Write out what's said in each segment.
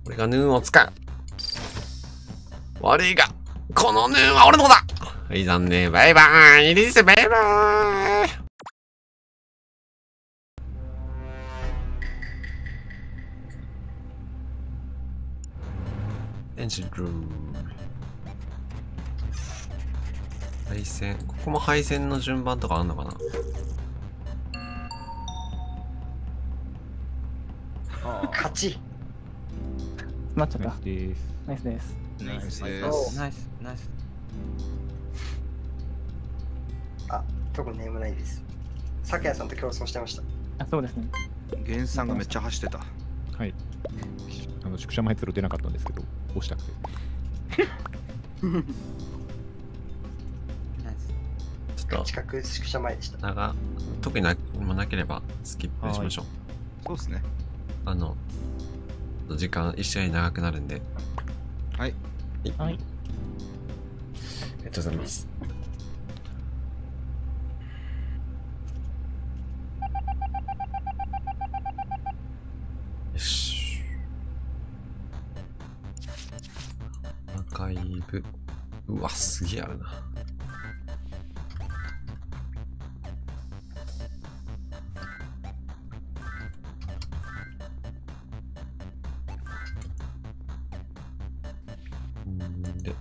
俺がヌーンを使う。悪いが、このヌーンは俺の子だ。はい、残念。バイバーイ。リリース、バイバーイ。エンジンルーム。配線。ここも配線の順番とかあんのかな。 勝ち。 なっちゃった。 ナイスです。 ナイスです。 ナイスナイです。 ナイス、ナイス。 あ、特にネームないです。酒谷さんと競争してました。 あ、そうですね。 源さんがめっちゃ走ってた。 はい。宿舎前ゼロ出なかったんですけど、押したくて。 ナイス。 ちょっ近く宿舎前でした。 と、特になければスキップしましょう。 そうですね。 時間一緒に長くなるんで。 はい。 はい。 ありがとうございます。よし。アーカイブ。うわ、すげえあるな。で。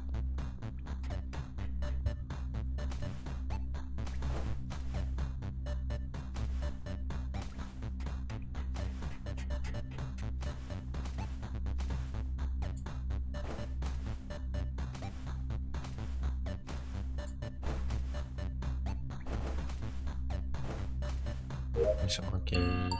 よいしょ、OK。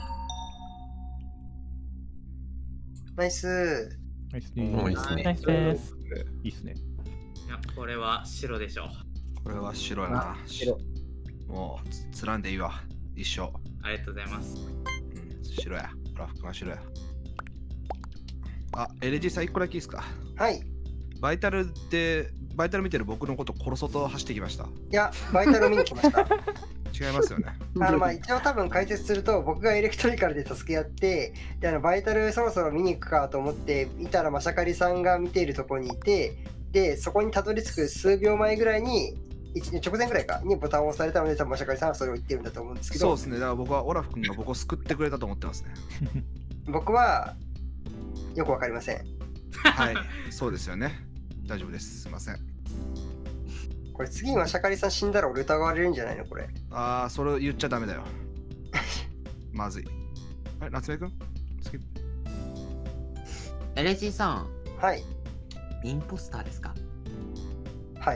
ナイス。 ナイスもういいっすねナイスです。 いいっすね。 いや、これは白でしょう。 これは白やな。もう、つらんでいいわ。一緒。 ありがとうございます。 うん、白や。ラフが白や。あ、LG さん1個だけいいですか。 はい。 バイタル見てる僕のこと殺そうと走ってきました。 いや、バイタルを見に来ました。 違いますよね。 一応多分解説すると、僕がエレクトリカルで助け合って、でバイタルそろそろ見に行くかと思って見たら、マシャカリさんが見ているところにいて、で、そこにたどり着く数秒前ぐらいに、直前ぐらいかにボタンを押されたので、多分マシャカリさんはそれを言ってるんだと思うんですけど、 そうですね。だから僕はオラフ君が僕を救ってくれたと思ってますね。 僕はよくわかりません。 はい、そうですよね。大丈夫です。すいません。 これ次にマシャカリさん死んだら俺疑われるんじゃないのこれ。 ああ、それを言っちゃダメだよ。まずい。あれ、夏目くんスキップ。 LG さん、 はい。 インポスターですか？ はい。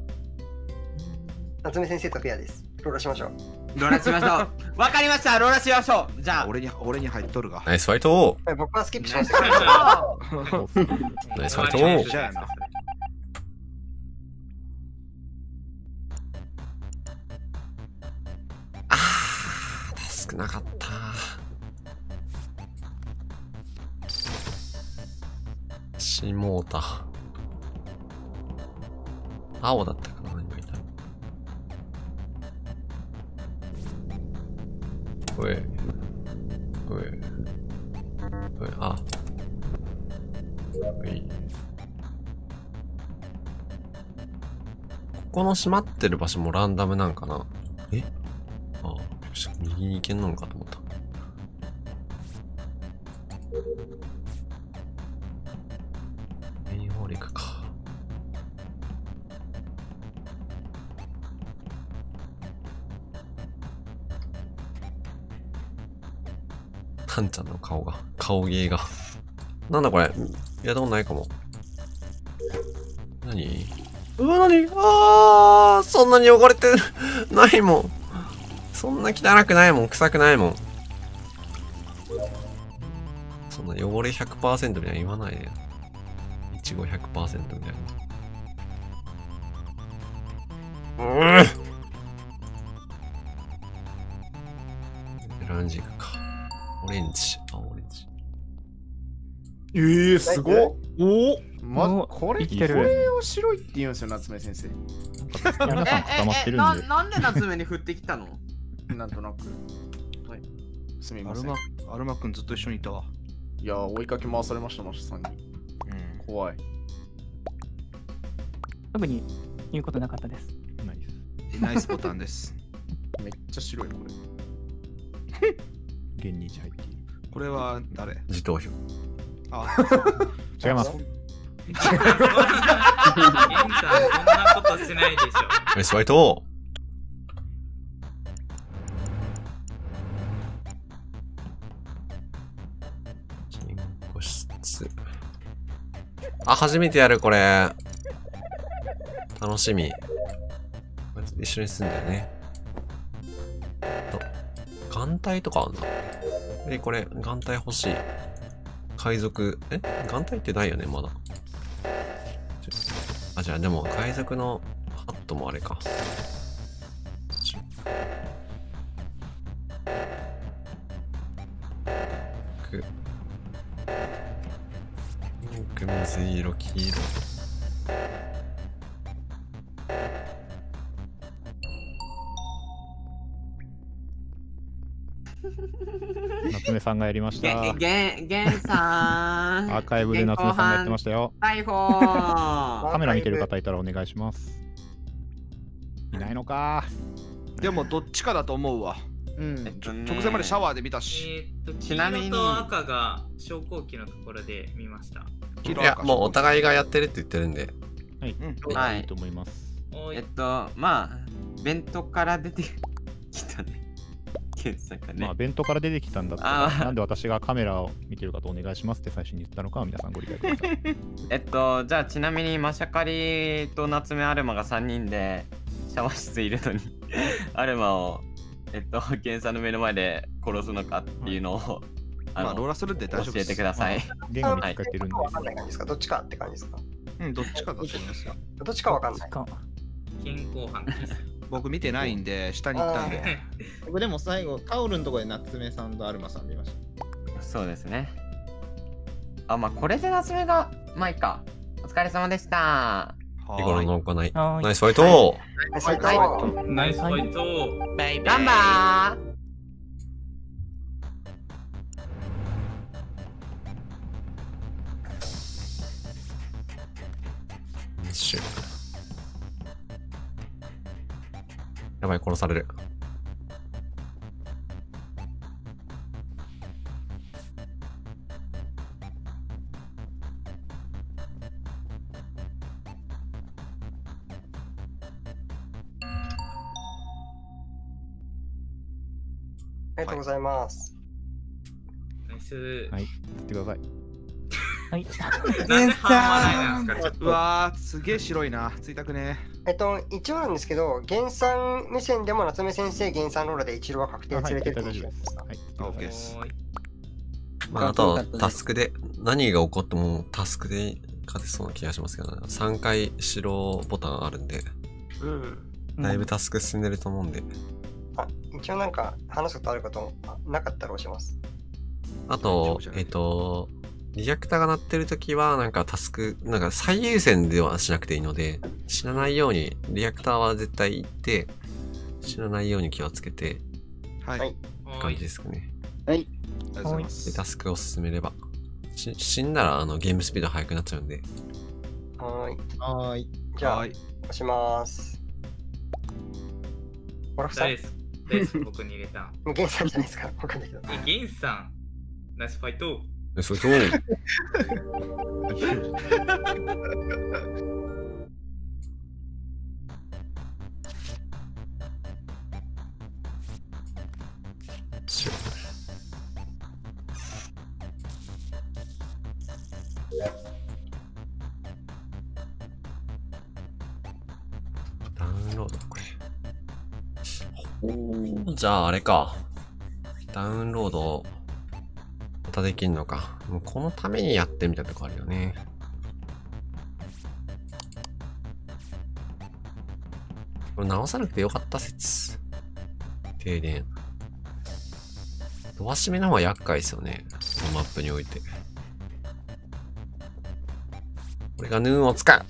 夏目先生とペアです。ローラしましょう。 ローラしましょう。わかりました。ローラしましょう。じゃあ。 俺に入っとるが。 ナイスファイト。 僕はスキップします。 ナイスファイト。 じゃあな。 少なかった。しもうた。青だったかな、何がいたの。おい。おい。おい、あ。おい。ここの閉まってる場所もランダムなんかな。え？ああ、よし、右に行けんのかと思った。メインホール行くか。タンちゃんの顔芸が。なんだこれ、やったことないかも。何？うわ、何？ああ、そんなに汚れてないもん。そんな汚くないもん、臭くないもん。そんな汚れ 100% みたいな言わないで。いちご 100% みたいな。ランジ行くか。オレンジ。あ、オレンジ。 すごっ。おおこれ生きてるこれを白いって言うんですよ、夏目先生。 皆さん固まってるんで。 なんで夏目に降ってきたの？ なんとなく。はい。すみません。 アルマくんずっと一緒にいたわ。 いや、追いかけ回されました、マシさんに。怖い。 特に言うことなかったです。 ナイス。 ナイスボタンです。 めっちゃ白い、これ。 現に1入っている。 これは誰？ 自投票。 あ、 違います。 ゲンさん、そんなことしないでしょ。 ナイスファイト。金庫室。あ、初めてやる、これ。楽しみ。一緒に住んだよね。眼帯とかあんな。これ、眼帯欲しい。海賊。眼帯ってないよね、まだ。あ、じゃあでも、海賊のハットもあれか。ピンク、水色、黄色。 夏目さんがやりました。 ゲンさん。 アーカイブで夏目さんがやってましたよ。 逮捕。 カメラ見てる方いたらお願いします。いないのか。 でもどっちかだと思うわ。直前までシャワーで見たし。 ちなみに黄色と赤が昇降機のところで見ました。 いや、もうお互いがやってるって言ってるんで。 はい。 はい。 いいと思います。 まあ、弁当から出てきたね。 まあ、弁当から出てきたんだったら、なんで私がカメラを見てるかとお願いしますって最初に言ったのかは皆さんご理解ください。 じゃあちなみにマシャカリと夏目アルマが3人でシャワー室いるのにアルマをゲンさんの目の前で殺すのかっていうのを、 まあローラするって大丈夫です。 教えてください。 言語に使ってるんで。 わかんない感じですか？どっちかって感じですか？ どっちかだと思いますよ。 どっちかわかんない。 健康犯です。 僕見てないんで、下に行ったんで。 僕でも最後、タオルのところで夏目さんとアルマさん見ました。 そうですね。あ、まあこれで夏目が、まあいいか。お疲れ様でした。 日頃の行い。 はーいナイスファイト。 ナイスファイト。 ナイスファイト。 バイバイ。ガンバー。 やばい、殺される。 ありがとうございます。 ナイス。 はい、振ってください。 はい。 なんで半端ないなんですか？ うわー、すげえ白いな。ついたくね。 一応なんですけど、原産目線でも夏目先生、原産ローラで一郎は確定連れてるって大い丈夫です。はい、 オッケーです。 まあ、あと、タスクで、何が起こってもタスクで勝てそうな気がしますけどね。3回白ボタンあるんで、だいぶタスク進んでると思うんで。 一応なんか話すことあることなかったら押します。 あと、リアクターが鳴ってるときは、なんかタスク、なんか最優先ではしなくていいので、死なないように、リアクターは絶対行って、死なないように気をつけて、 はい。 って感じですかね。 はい。 ありがとうございます。 で、タスクを進めれば。死んだら、ゲームスピード速くなっちゃうんで。 はーい。じゃあ、押します。オラフさん。 誰です僕に入れた。 ゲンさんじゃないですか。わかんないけど。 ゲンさん。ナイスファイト。 それと、ダウンロードこれ。じゃああれか。ダウンロードまたできんのか。もうこのためにやってみたとこあるよね。これ直さなくてよかった説。停電。ドア閉めの方が厄介ですよね。このマップにおいて。俺がヌーンを使う。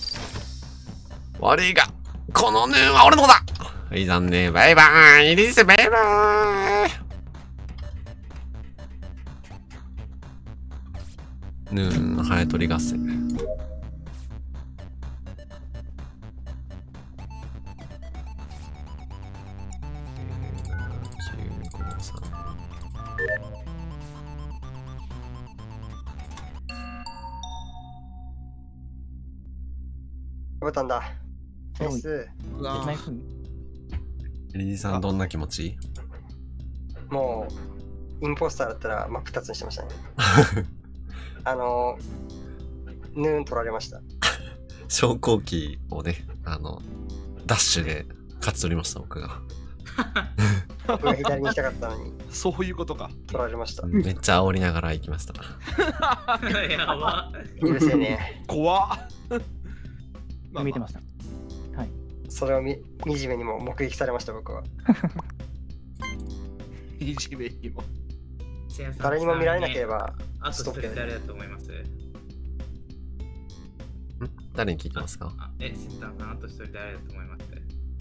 悪いが、このヌーンは俺のだ。はい、残念。バイバーイ。リリース、バイバーイ。 ヌーンのハエ取り合戦。 ボタンだ。ナイス。 ナイス。 リリーさんどんな気持ち？ もう、インポスターだったら真っ二つにしてましたね。ヌーン取られました。 昇降機をね、ダッシュで勝ち取りました、僕が。 僕が左に行きたかったのに。 そういうことか。 取られました。 めっちゃ煽りながら行きました。 やば。 許せね。 怖っ。 見てました。はい。 それを惨めにも目撃されました、僕は。 惨めにも。 誰にも見られなければ、 あとそれ誰だと思います？ 誰に聞いてますか？ センターさん、あと一人誰だと思います？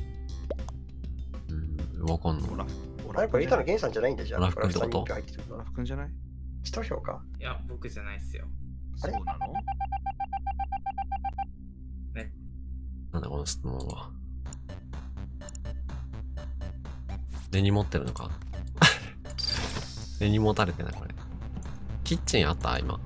わかんない。 あれこれ板野源さんじゃないんだじゃん。 オラフ君ってこと？ オラフ君じゃない？ 一投票か？ いや、僕じゃないっすよ。 あれ？ そうなの？ ね。 なんだこの質問は。根に持ってるのか？根に持たれてないこれ。キッチンあった今。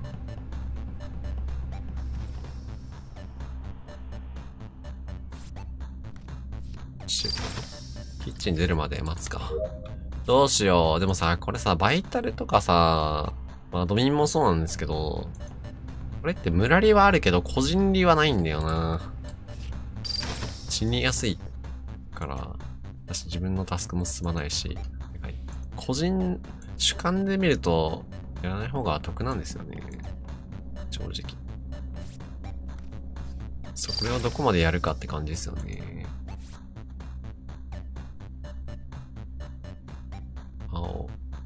キッチン出るまで待つか。どうしよう。でもさ、これさ、バイタルとかさ、まあドミンもそうなんですけど、これってムラリはあるけど個人利はないんだよな。死にやすいから、私自分のタスクも進まないし、個人主観で見るとやらない方が得なんですよね。正直。それをどこまでやるかって感じですよね。青。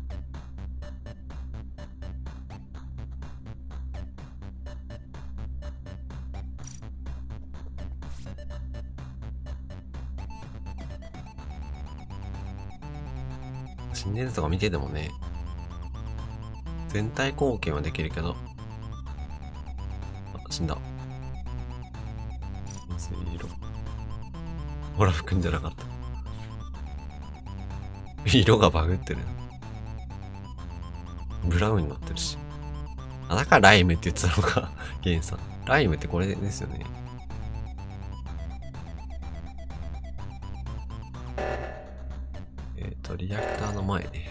心電図とか見ててもね、全体貢献はできるけど、死んだ。水色。オラフ君じゃなかった。色がバグってる。ブラウンになってるし。あ、だからライムって言ってたのか、ゲンさん。ライムってこれですよね。リアクターの前ね。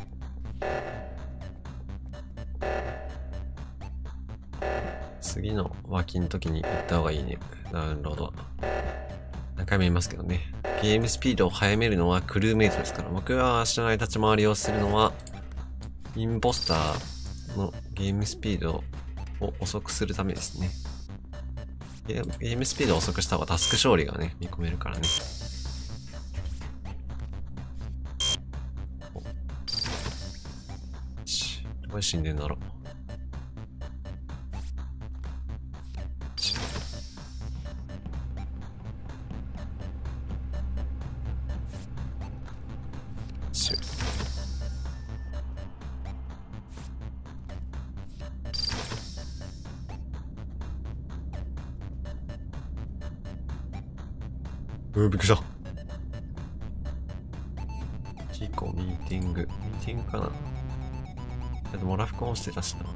次の脇の時に行った方がいいね。ダウンロードは。何回も言いますけどね。ゲームスピードを速めるのはクルーメイトですから。僕が知らない立ち回りをするのは、インポスターのゲームスピードを遅くするためですね。ゲームスピードを遅くした方がタスク勝利がね、見込めるからね。どこで死んでんだろう。びっくりした。キコミーティング。ミーティングかな。でもラフコンしてたしな。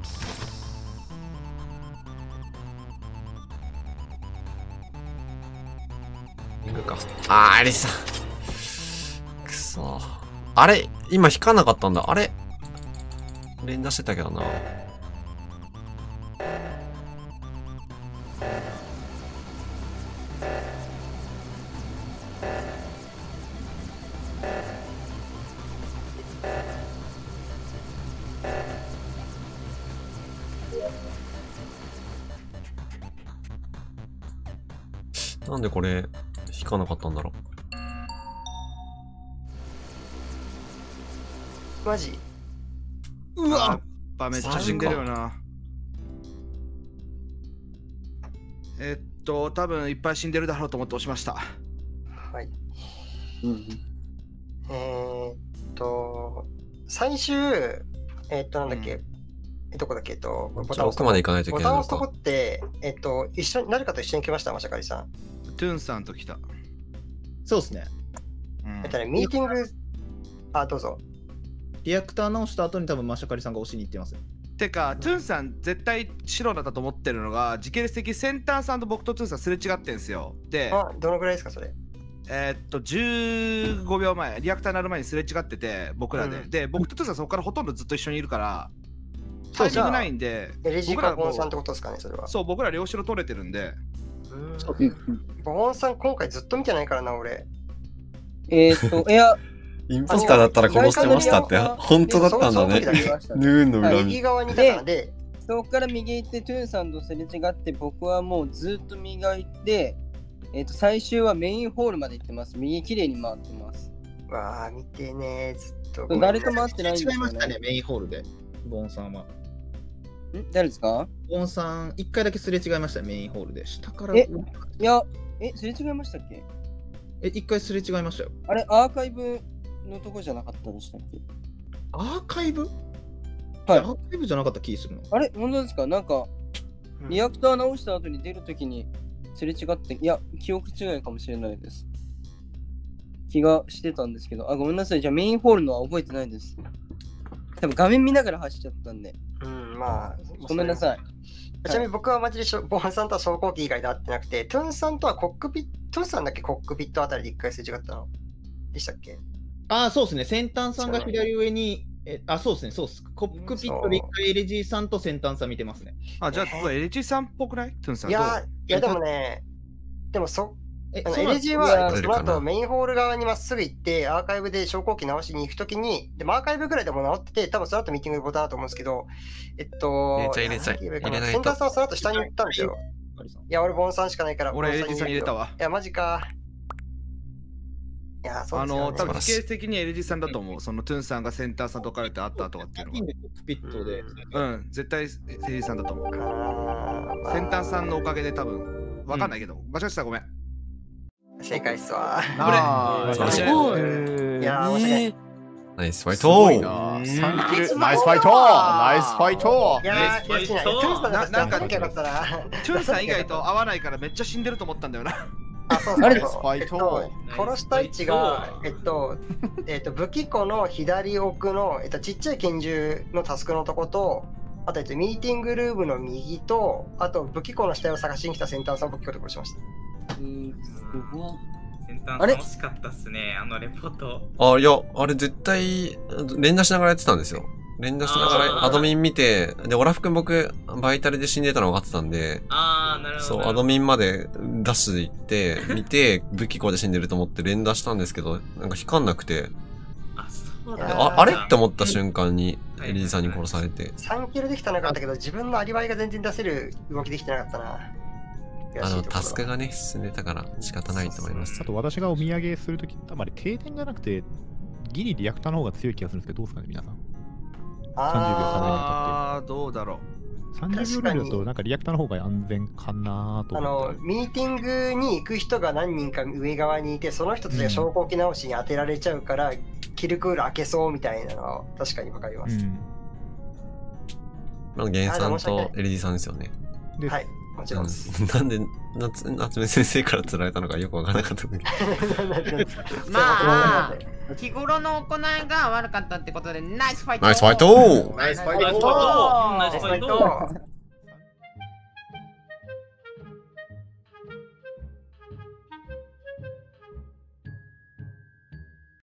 ミーティングか。アリサ。くそ。あれ今引かなかったんだ。あれ連打してたけどな。なんでこれ引かなかったんだろう。マジ？ うわっめっちゃ死んでるよな。多分いっぱい死んでるだろうと思って押しました。 はい。最終、なんだっけ、 どこだっけボタン奥まで行かないといけないのか。 ボタンを押すとこって、一緒に、誰かと一緒に来ました、マシャカリさん。 トゥーンさんと来た。 そうですね。 ミーティング、どうぞ。 リアクター直した後に多分マシャカリさんが押しに行ってます。 てか、トゥーンさん絶対白だったと思ってるのが、時系列的センターさんと僕とトゥーンさんすれ違ってんすよ。で、 どのぐらいですか、それ。 15秒前、リアクターになる前にすれ違ってて、僕らで。で、僕とトゥーンさんそこからほとんどずっと一緒にいるから、タイミングないんで、 LG かボンさんってことですかね、それは。 そう、僕ら両白取れてるんで。 ボンさん、今回ずっと見てないからな、俺。 いや、インポスターだったら殺してましたって、本当だったんだね。ヌーンの恨み。 右側にいたからで、 そこから右行って、トゥーンさんとすれ違って、僕はもうずっと右側行って、最終はメインホールまで行ってます。右きれいに回ってます。 わあ、見てね、ずっと。 誰と回ってないんですよね。 違いましたね、メインホールで。ボンさんは。 誰ですか？ ボンさん、1回だけすれ違いました、メインホールで。下から。 いや、すれ違いましたっけ ？1回すれ違いましたよ。 あれ、アーカイブのとこじゃなかったでしたっけ？ アーカイブ？ はい。 アーカイブじゃなかった気するの。 あれ、本当ですか？なんか、リアクター直した後に出るときにすれ違って、いや、記憶違いかもしれないです。気がしてたんですけど、ごめんなさい。じゃあメインホールのは覚えてないです。多分画面見ながら走っちゃったんで。 まあ、 ごめんなさい。 ちなみに僕はマジでボンさんとは走行機以外で会ってなくて、トゥンさんとはコックピット、トゥンさんだっけコックピットあたりで一回すれ違ったのでしたっけ？ そうですね。先端さんが左上に、そうですね。そうです。コックピットで一回 LG さんと先端さん見てますね。 じゃあ、LG さんっぽくない？トゥンさん。 いや、でもね、LG はその後メインホール側にまっすぐ行ってアーカイブで昇降機直しに行くときに、でもアーカイブぐらいでも直ってて、多分その後ミーティングでボタンだと思うんですけど、 入れちゃい。 センターさんはその後下に行ったんですよ。いや、俺ボンさんしかないから。 俺 LG さんに入れたわ。 いや、マジか。いや、そうですよね。 多分時系列的に LG さんだと思う。そのトゥンさんがセンターさんとかれてあったとかっていうのは。 コックピットで。 絶対 LG さんだと思う。センターさんのおかげで多分、わかんないけど、間違ってたらごめん。 正解っすわ。 素晴らしい。 いや、面白い。 ナイスファイト。 ナイスファイト。ナイスファイト。 いやー、悔しいな。トゥンさんだったらよかったな。 トゥンさん以外と合わないからめっちゃ死んでると思ったんだよな。 そうナイスファイト。 殺した位置が、武器庫の左奥の、ちっちゃい拳銃のタスクのとこと、あと、ミーティングルームの右と、あと武器庫の死体を探しに来たセンターさんを武器庫で殺しました。 センターさん惜しかったっすね、レポート。 いや、あれ絶対、連打しながらやってたんですよ。連打しながらアドミン見て、で、オラフ君僕、バイタルで死んでたの分かってたんで、 なるほど。そう、 アドミンまでダッシュで行って、見て、武器庫で死んでると思って連打したんですけど、なんか光んなくて、 そうだ。 あれって思った瞬間に、エリーさんに殺されて。 3キルできたのよかったけど、自分のアリバイが全然出せる動きできてなかったな。 タスクがね、進んでたから仕方ないと思います。 あと私がお土産するとき、あまり停電じゃなくて、ギリリアクターの方が強い気がするんですけど、どうですかね、皆さん。30秒課題どうだろう。30秒ルールだと、なんかリアクターの方が安全かなと思って。 ミーティングに行く人が何人か上側にいて、その人たちが昇降機直しに当てられちゃうから、キルクール開けそうみたいなのは確かにわかります。 ゲンさんと LD さんですよね。 はい。もちろんです。 なんで夏目先生から釣られたのかよくわからなかったんだけど。 まあ、日頃の行いが悪かったってことで、ナイスファイト。 ナイスファイト。 ナイスファイト。ナイスファイト。